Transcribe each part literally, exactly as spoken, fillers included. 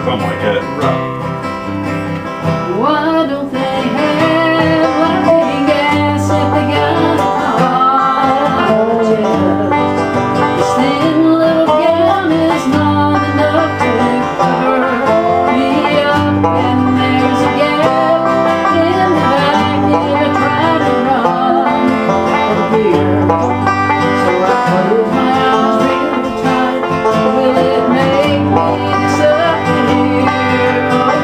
something like that. Why don't they have lighting gas if they got a car? This thin little gown is not enough to cover me up, and there's a gap in the back if I try to run from here. So I close my eyes real tight. Will it make me disappear?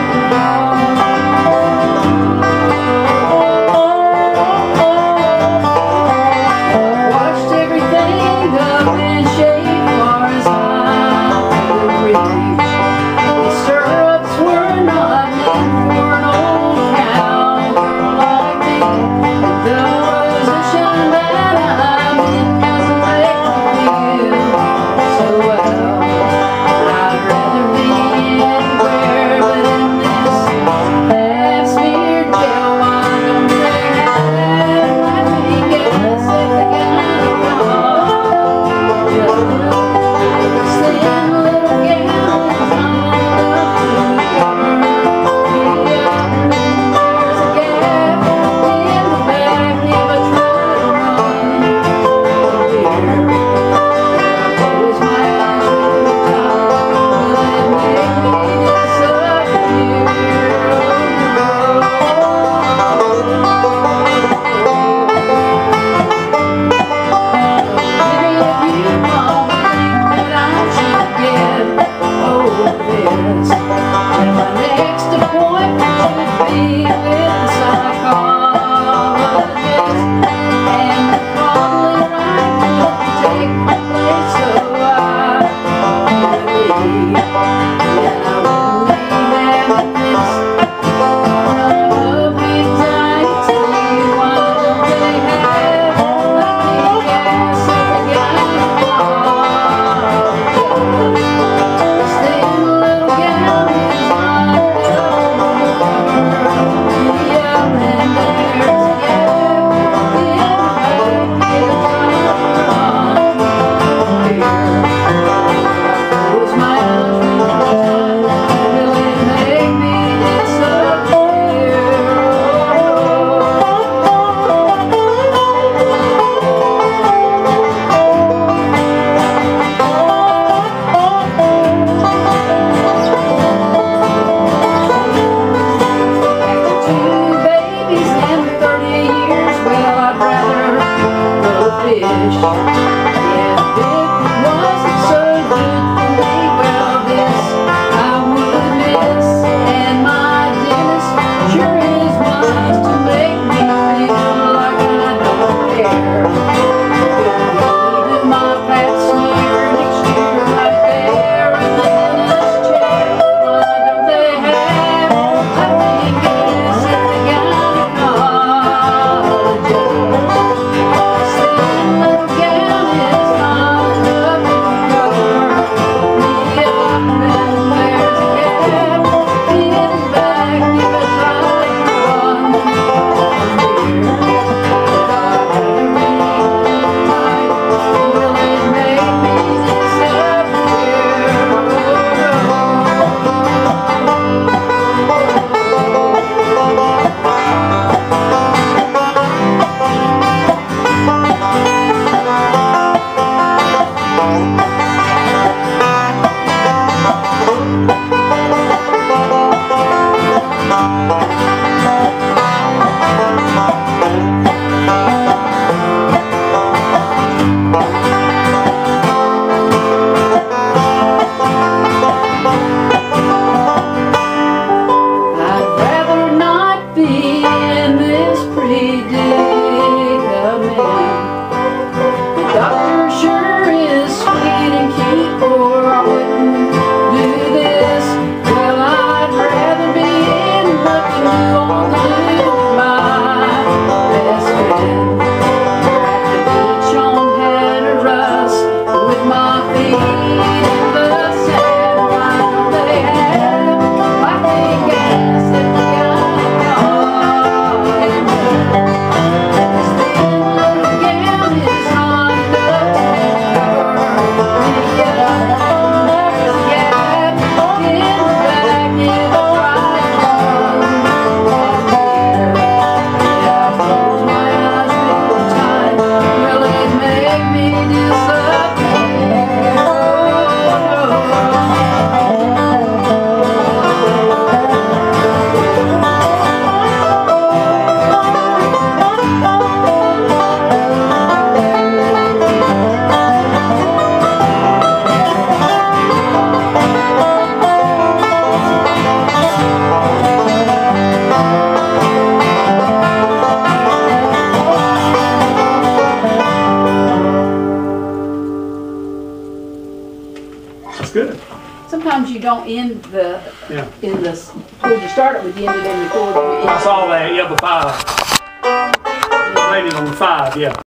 good. Sometimes you don't end the, Yeah. in the chord you start it with, you end it in the chord you end I saw that, yeah, the five. Landing on the five, yeah.